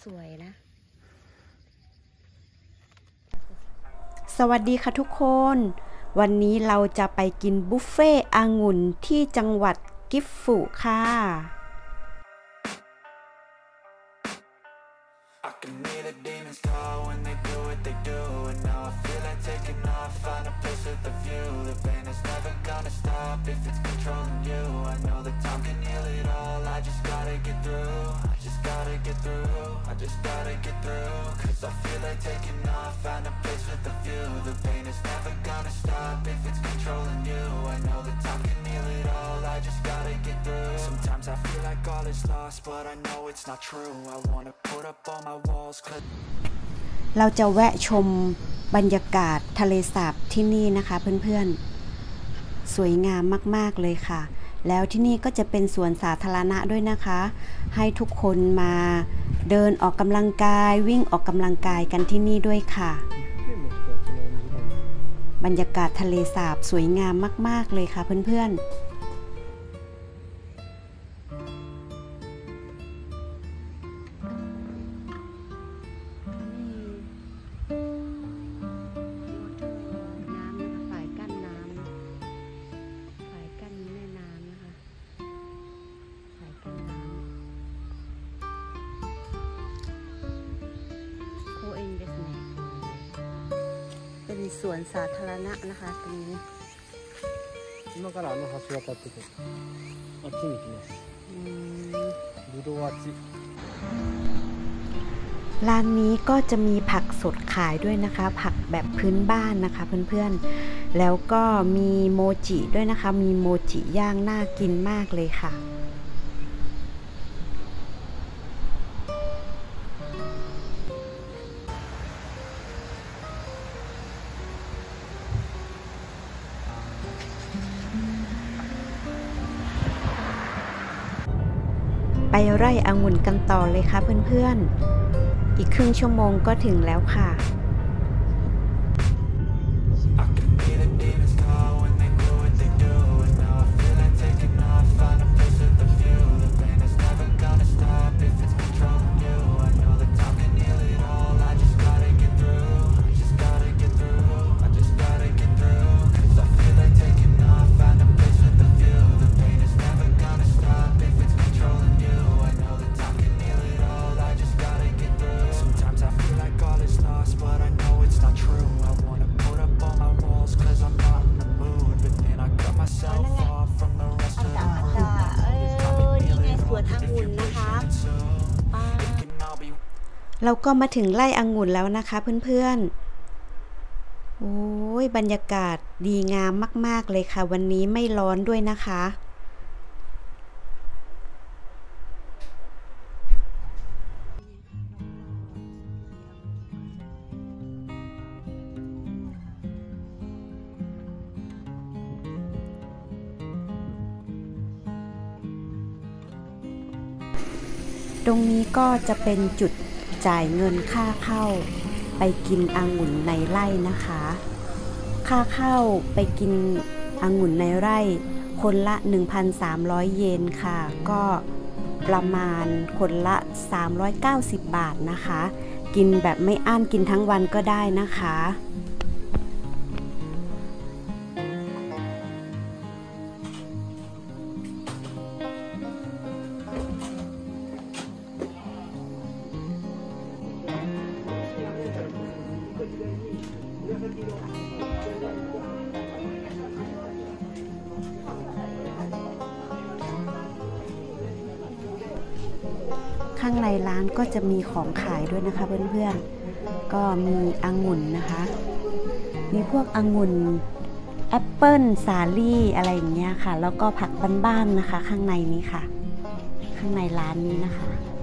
วยนะสวัสดีค่ะทุกคนวันนี้เราจะไปกินบุฟเฟ่ต์องุ่นที่จังหวัดกิฟฟุค่ะ เราจะแวะชมบรรยากาศทะเลสาบที่นี่นะคะเพื่อนๆสวยงามมากๆเลยค่ะแล้วที่นี่ก็จะเป็นสวนสาธารณะด้วยนะคะให้ทุกคนมาเดินออกกำลังกายวิ่งออกกำลังกายกันที่นี่ด้วยค่ะบรรยากาศทะเลสาบสวยงามมากๆเลยค่ะเพื่อนๆเป็นสวนสาธารณะนะคะตรงนี้今から橋渡ってくるあっちに行きますぶどうあっちร้านนี้ก็จะมีผักสดขายด้วยนะคะผักแบบพื้นบ้านนะคะเพื่อนๆแล้วก็มีโมจิด้วยนะคะมีโมจิย่างน่ากินมากเลยค่ะไปไร่องุ่นกันต่อเลยค่ะเพื่อนๆอีกครึ่งชั่วโมงก็ถึงแล้วค่ะเราก็มาถึงไร่องุ่นแล้วนะคะเพื่อนๆโอ้ยบรรยากาศดีงามมากๆเลยค่ะวันนี้ไม่ร้อนด้วยนะคะตรงนี้ก็จะเป็นจุดจ่ายเงินค่าเข้าไปกินองุ่นในไร่นะคะค่าเข้าไปกินองุ่นในไร่คนละ 1,300 เยนค่ะก็ประมาณคนละ390 บาทนะคะกินแบบไม่อั้นกินทั้งวันก็ได้นะคะข้างในร้านก็จะมีของขายด้วยนะคะเพื่อนๆก็มีองุ่นนะคะมีพวกองุ่นแอปเปิ้ลสาลี่อะไรอย่างเงี้ยค่ะแล้วก็ผักบ้านๆนะคะข้างในนี้ค่ะข้างในร้านนี้นะคะ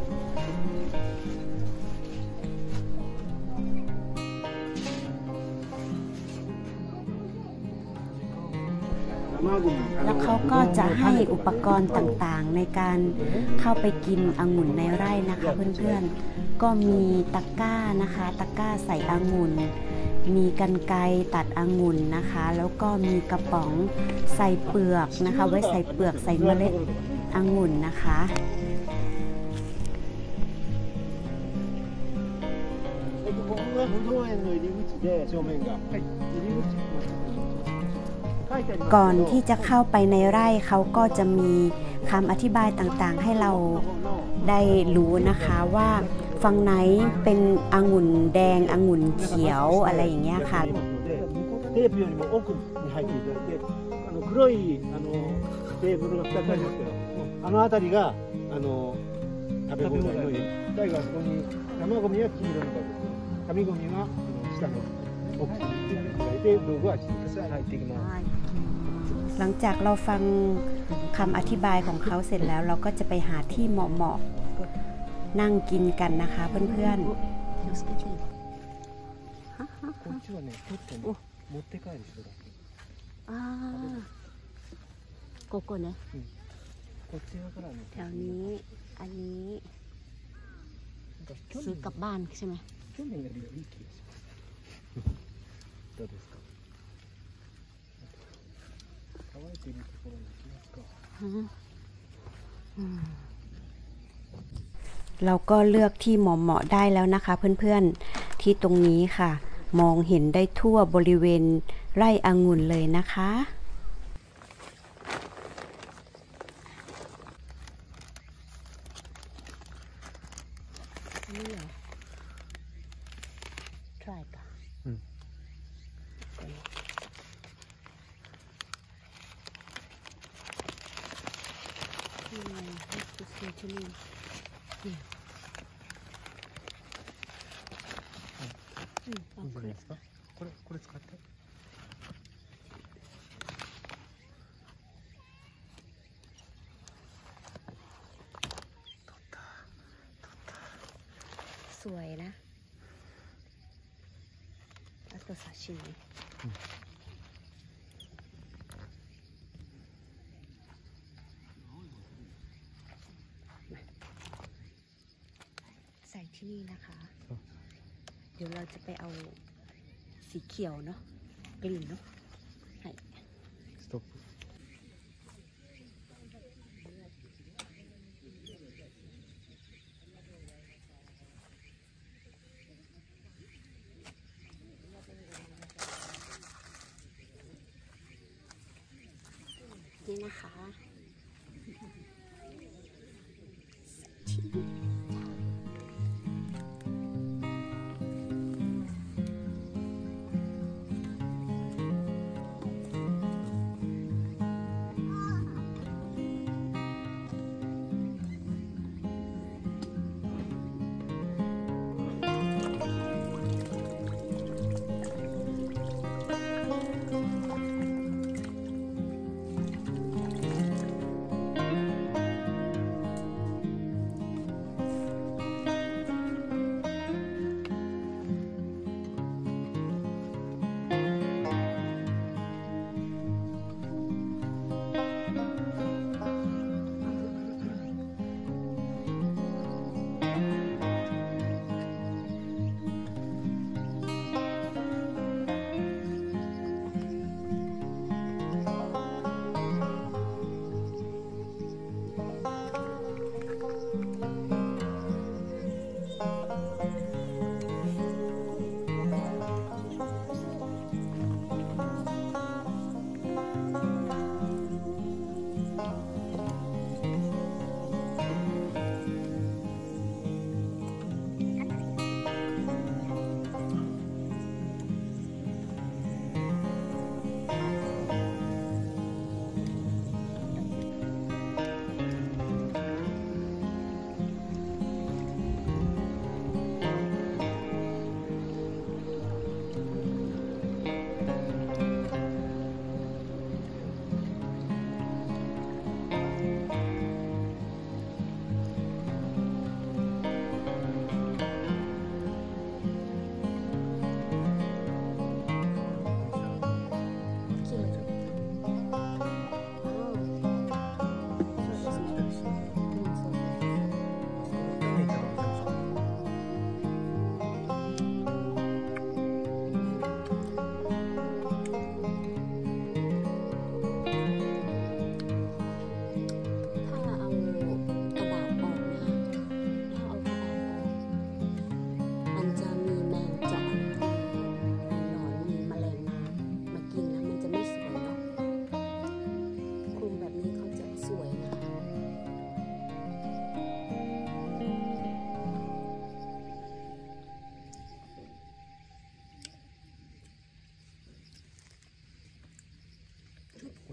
แล้วเขาก็จะให้อุปกรณ์ต่างๆในการเข้าไปกินองุ่นในไร่นะคะเพื่อนๆก็มีตะกร้านะคะตะกร้าใส่องุ่นมีกรรไกรตัดองุ่นนะคะแล้วก็มีกระป๋องใส่เปลือกนะคะไว้ใส่เปลือกใส่เมล็ดองุ่นนะคะ無造園の入り口で正面が、入り口書いてありますけどก่อนที่จะเข้าไปในไร่เขาก็จะมีคำอธิบายต่างๆให้เราได้รู้นะคะว่าฝั่งไหนเป็นองุ่นแดงองุ่นเขียวอะไรอย่างเงี้ยค่ะテープよりも奥に入っていただいて黒いテーブルが2つありますけどあの辺りが食べ放題の入り口最後あそこに生ゴミは黄色のバです紙ゴミは下の奥に入れていただいて道具は入っていきます。 หลังจากเราฟังคำอธิบายของเขาเสร็จแล้วเราก็จะไปหาที่เหมาะๆนั่งกินกันนะคะเพื่อนๆこっちはね、取ってね、持って帰る人だけ。 โกโก้ねこっち側からね。 แถวนี้อันนี้ซื้อกลับบ้านใช่ไหม去年よりはいい気がします。どうですか。乾いているところに行きますか。 เราก็เลือกที่เหมาะๆได้แล้วนะคะเพื่อนๆที่ตรงนี้ค่ะมองเห็นได้ทั่วบริเวณไร่องุ่นเลยนะคะนี่เหรอ try ป่ะนี่ไงนี่คือซีที่นี่これ使って。 สวยนะあと刺身ใส่ที่นี่นะคะเดี๋ยวเราจะไปเอาสีเขียวเนาะกลิ่นเนาะให้ストップ。 นี่นะคะ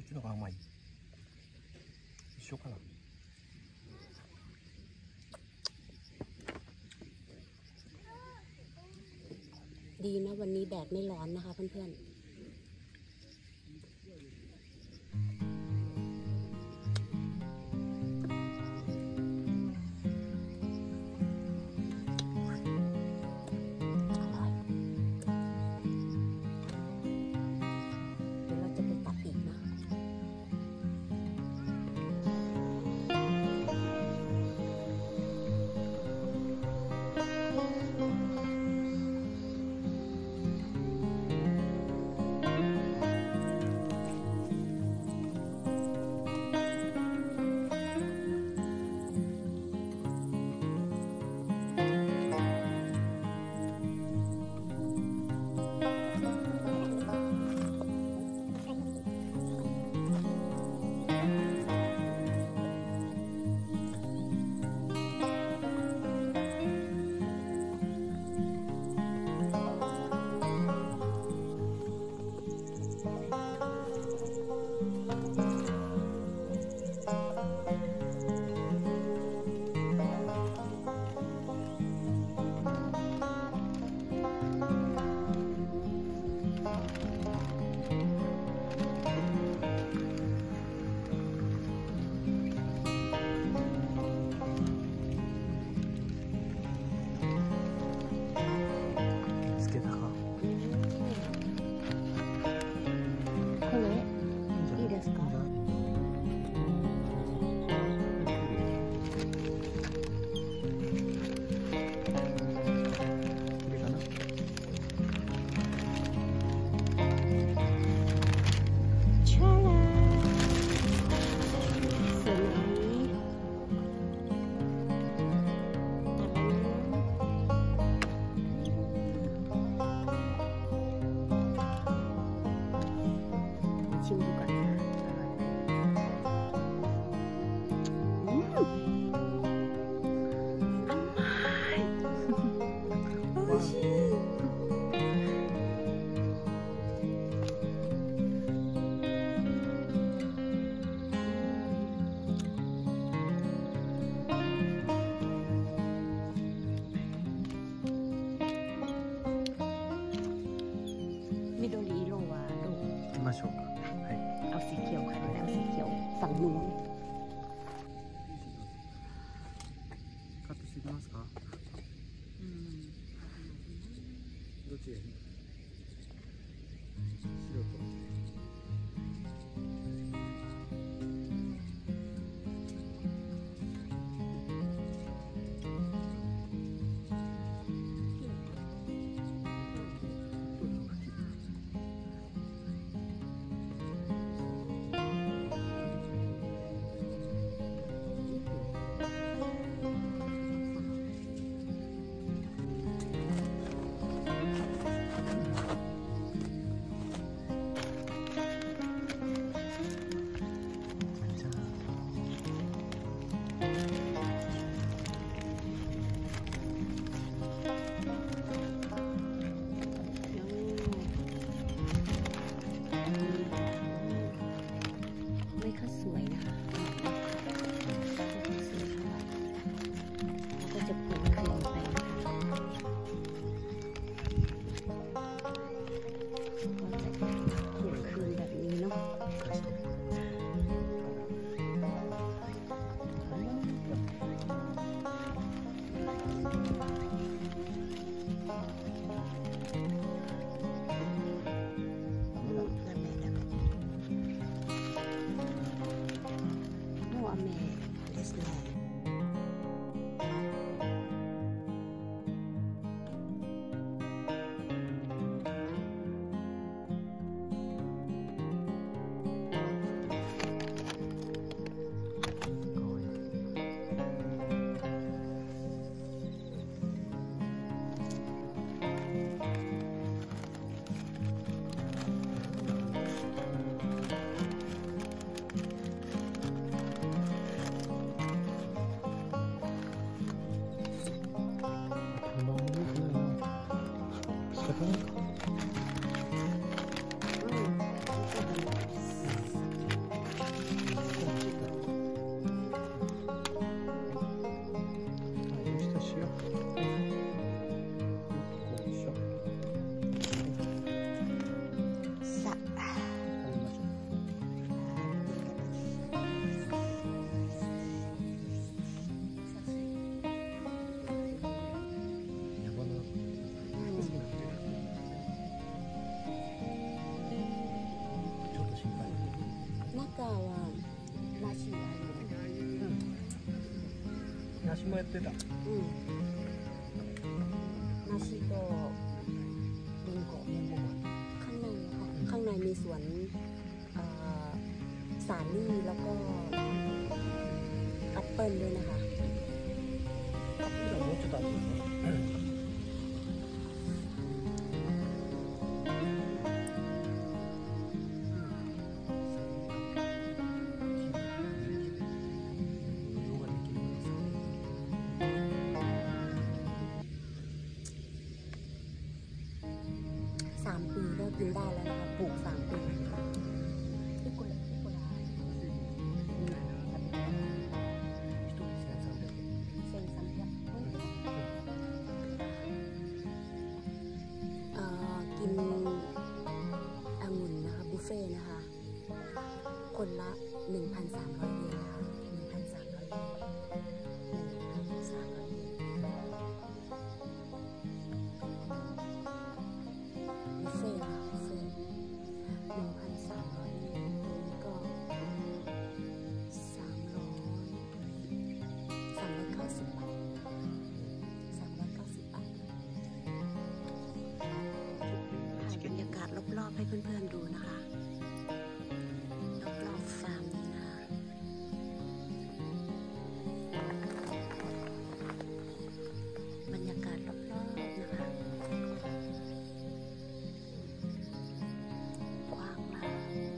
ちの方が甘い。一緒かな。 ดีนะวันนี้แดดไม่ร้อนนะคะเพื่อนๆฝั่งนู้นカットしていきますか。どっちがいい？白と。 う梨もやってた。 梨ก็リンゴข้างในนะคะข้างในมีสวนสาลี่แล้วก็แอปเปิลด้วยนะคะもうちょっとあるね。 3 ปีก็กินได้แล้วนะคะปลูก3 ปีที่กุหลาบเซ็งซ้ำยับกินองุ่นนะคะบุฟเฟ่นะคะ คนละ 1,300 เยนนะคะ 1,300 เยน 1,300 เยนบุฟเฟ่นะคะบุฟเฟ่ 1,300 เยนตัวนี้ก็390 บาท 390 บาทถ่ายบรรยากาศรอบๆให้เพื่อนๆดูนะคะ รอบๆฟาร์มนี้นะคะบรรยากาศรอบๆนะคะกว้างมาก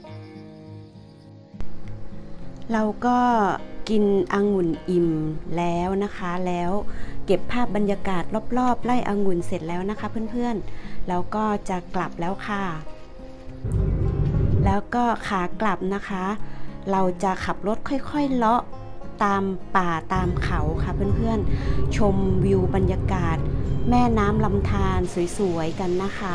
เราก็กินองุ่นอิ่มแล้วนะคะแล้วเก็บภาพบรรยากาศรอบๆไร่องุ่นเสร็จแล้วนะคะเพื่อนๆเราก็จะกลับแล้วค่ะแล้วก็ขากลับนะคะเราจะขับรถค่อยๆเลาะตามป่าตามเขาค่ะเพื่อนๆชมวิวบรรยากาศแม่น้ำลำธารสวยๆกันนะคะ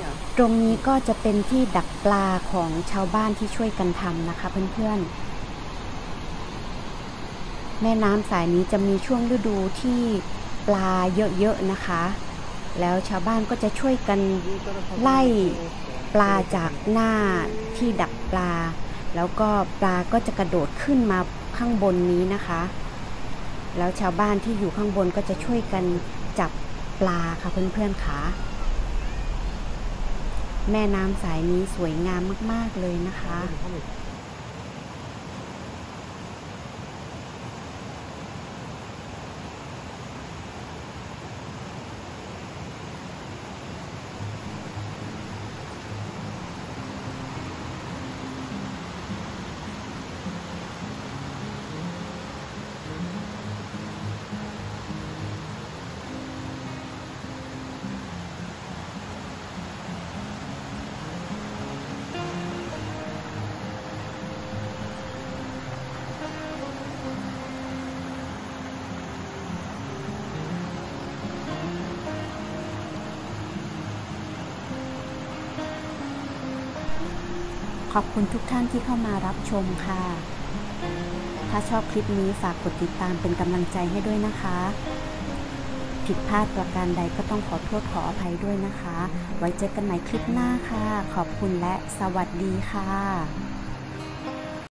ตรงนี้ก็จะเป็นที่ดักปลาของชาวบ้านที่ช่วยกันทำนะคะเพื่อนๆแม่น้ำสายนี้จะมีช่วงฤดูที่ปลาเยอะๆนะคะแล้วชาวบ้านก็จะช่วยกันไล่ปลาจากหน้าที่ดักปลาแล้วก็ปลาก็จะกระโดดขึ้นมาข้างบนนี้นะคะแล้วชาวบ้านที่อยู่ข้างบนก็จะช่วยกันจับปลาค่ะเพื่อนๆค่ะแม่น้ำสายนี้สวยงามมากๆเลยนะคะขอบคุณทุกท่านที่เข้ามารับชมค่ะถ้าชอบคลิปนี้ฝากกดติดตามเป็นกำลังใจให้ด้วยนะคะผิดพลาดประการใดก็ต้องขอโทษขออภัยด้วยนะคะไว้เจอกันใหม่คลิปหน้าค่ะขอบคุณและสวัสดีค่ะ